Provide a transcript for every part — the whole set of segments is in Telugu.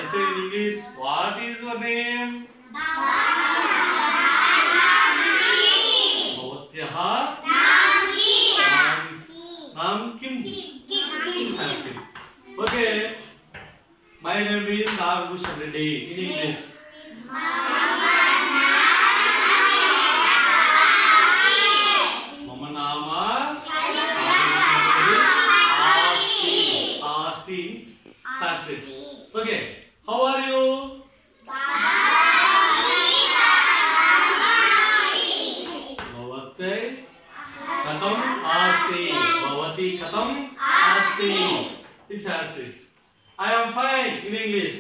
I say in English, what is your name? भवत्याः नाम किम? Okay. My name is Nagabhushan Reddy. In English. Mama nama Asti. Sanskrit. Okay. How are you? Bhavate katam asti. Bhavati katam asti. In Sanskrit. I am fine. In English.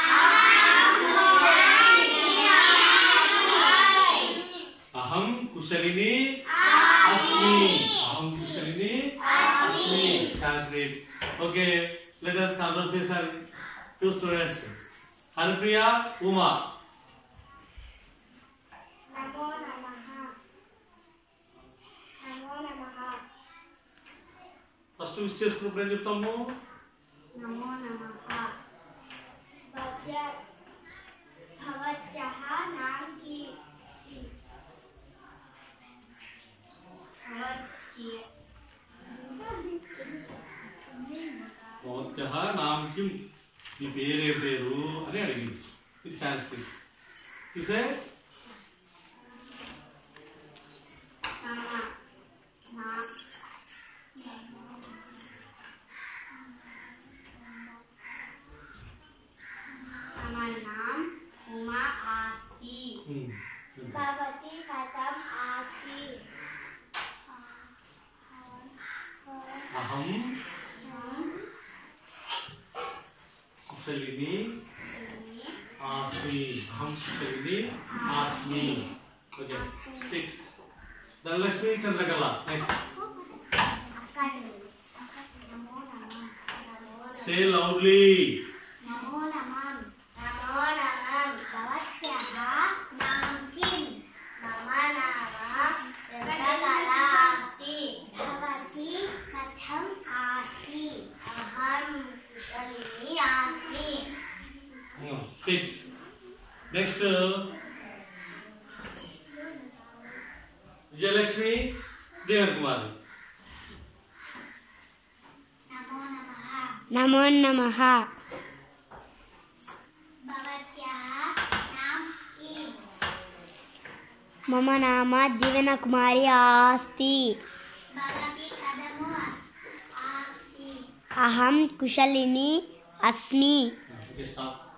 Aham kushalini asmi. Aham kushalini asmi. Sanskrit. Okay. Let us conversation. Two students. Harpriya, Uma. Namo Namaha. Namo Namaha. First wishes group name చెప్తాము. Namo Namaha. Bhavatyah naam ki. భవత్యః నామ్ కిం? మీ పేరేం పేరు అని అడిగింది. ఇది సంస్కృత్. చూసే Nama naam Uma asti. Bhavati katam asti. అహం కుశలిని ఆస్మి. అహం కుశలిని ఆస్మి. Okay. 6. Dhanalakshmi Chandrakala. Next. Say loudly. Namo Namah. Namo Namah. Bhavatyah naam kim? Mama nama Chandrakala asti. Bhavati katham asti. Aham kushalini asti. 6. Next Vijayalakshmi Devan Kumar. Namo Namah. నమో నమః. Bhavatyah naam kim? మమ నామ దివన కుమారి ఆస్తి. Bhavati kadamu asti. అహం కుశలిని అస్మి. Okay, stop.